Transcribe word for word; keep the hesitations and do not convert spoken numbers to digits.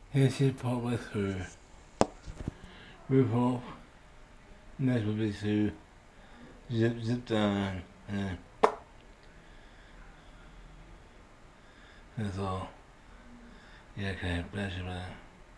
Here's his part way through. Roof off. Next will be to zip zip down. Yeah. That's all. Yeah, okay, bless you, man.